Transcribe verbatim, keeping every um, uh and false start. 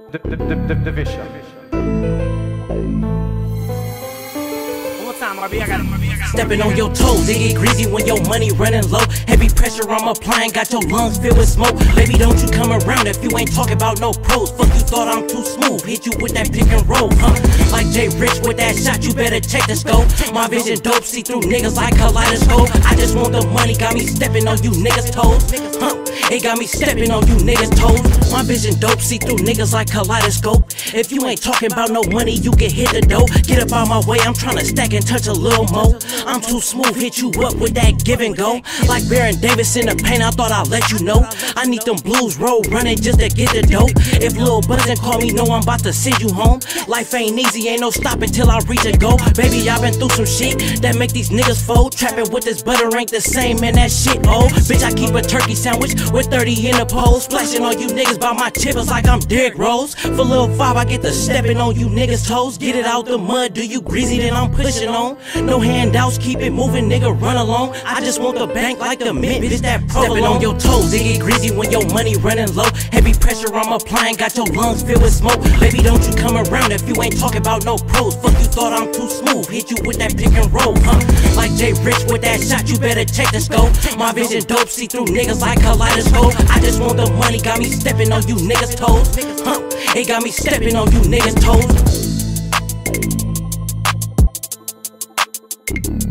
Division. Stepping on your toes, it get greasy when your money running low. Heavy pressure I'm applying, got your lungs filled with smoke. Baby, don't you come around if you ain't talking about no pros. Fuck, you thought I'm too smooth, hit you with that pick and roll, huh? Like Jay Rich with that shot, you better check the scope. My vision dope, see through niggas like kaleidoscope. I just want the money, got me stepping on you niggas' toes, huh? It got me stepping on you niggas' toes. My vision dope, see through niggas like kaleidoscope. If you ain't talking about no money, you can hit the dough. Get up out my way, I'm tryna stack and touch a little more. I'm too smooth, hit you up with that give and go. Like Baron Davis in the paint, I thought I'd let you know. I need them blues road running just to get the dope. If Lil Buzzin' call me, know I'm about to send you home. Life ain't easy, ain't no stopping till I reach a goal. Baby, I been through some shit that make these niggas fold. Trapping with this butter ain't the same, man, that shit old. Bitch, I keep a turkey sandwich with thirty in the pole. Splashing on you niggas by my chippers like I'm Derrick Rose. For Lil Five, I get the stepping on you niggas' toes. Get it out the mud, do you greasy, then I'm pushing on. No handouts, keep it moving, nigga, run along. I just want the bank like the mint, bitch, that provolone. Stepping on your toes, it get greasy when your money running low. Heavy pressure I'm applying, got your lungs filled with smoke. Baby, don't you come around if you ain't talking about no pros. Fuck, you thought I'm too smooth, hit you with that pick and roll, huh? Like Jay Rich with that shot, you better check the scope. My vision dope, see through niggas like kaleidoscope. I just want the money, got me stepping on you niggas' toes, huh? It got me stepping on you niggas' toes.